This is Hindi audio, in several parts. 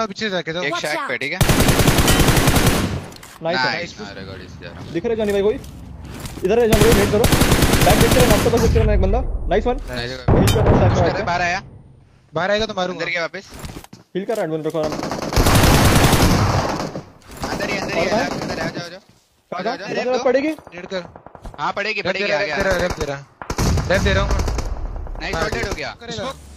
ना पीछे जाके तो एक शैक पे, ठीक है। नाइस। अरे गॉड इस यार दिख रहे जानी भाई कोई इधर है, जानी भाई वेट करो, बैक देख रहे हैं, ऑक्टोपस देख रहे हैं, एक बंदा नाइस वन पुश कर, बाहर आया तो मारूंगा अंदर के वापस हिल कर एडवन रखो आराम। अंदर ही अंदर आ जाओ कहां पड़ेगी? नेट कर। हां पड़ेगी आ गया रेप दे रहा हूं। नाइस शॉटेड हो गया।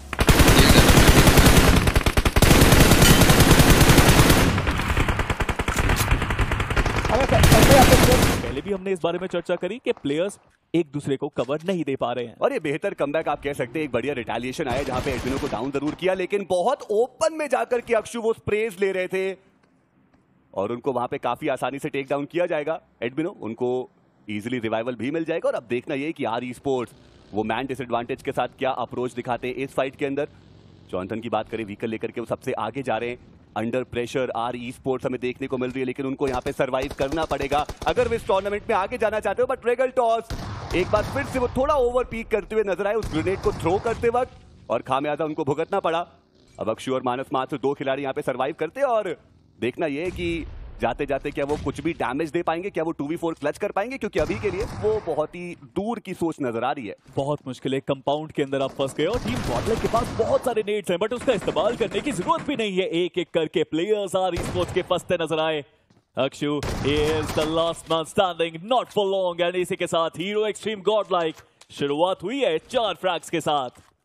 पहले भी हमने इस बारे में चर्चा करी कि प्लेयर्स एक दूसरे को कवर नहीं दे पा रहे हैं और ये बेहतर कमबैक आप कह सकते हैं। एक बढ़िया रिटेलिएशन आया जहां पे एडमिनो को डाउन जरूर किया, लेकिन बहुत ओपन में जाकर के अक्षु वो स्प्रेज ले रहे थे और उनको वहां पे काफी आसानी से टेक डाउन किया जाएगा। एडमिनो उनको इजीली रिवाइवल भी मिल जाएगा। और अब देखना ये कि आर ई स्पोर्ट्स वो मैन डिसएडवांटेज के साथ क्या अप्रोच दिखाते हैं इस फाइट के अंदर। जॉनथन की बात करें, व्हीकल लेकर के वो सबसे आगे जा रहे हैं। Under pressure R E sports हमें देखने को मिल रही है, लेकिन उनको यहाँ पे सर्वाइव करना पड़ेगा अगर वे इस टूर्नामेंट में आगे जाना चाहते हो। बट रेगल टॉस एक बार फिर से वो थोड़ा ओवर पीक करते हुए नजर आए उस ग्रेनेड को थ्रो करते वक्त, और खामियाजा उनको भुगतना पड़ा। अब अक्षु और मानस मात्र 2 खिलाड़ी यहाँ पे सर्वाइव करते हैं और देखना यह कि जाते जाते क्या वो कुछ भी डैमेज दे पाएंगे, क्या वो 2v4 क्लच कर पाएंगे, क्योंकि अभी के लिए वो बहुत ही दूर की सोच नजर आ रही है। बहुत मुश्किल है, कंपाउंड के अंदर आप फंस गए और टीम गॉडलाइक के पास बहुत सारे नेट्स हैं, बट उसका इस्तेमाल करने की जरूरत भी नहीं है। एक एक करके प्लेयर्स आर ई-स्पोर्ट्स के फंसते नजर आए। Akshu is the last man standing, not for long, and इसी के साथ हीरो एक्सट्रीम गॉडलाइक शुरुआत हुई है 4 फ्रैग्स के साथ।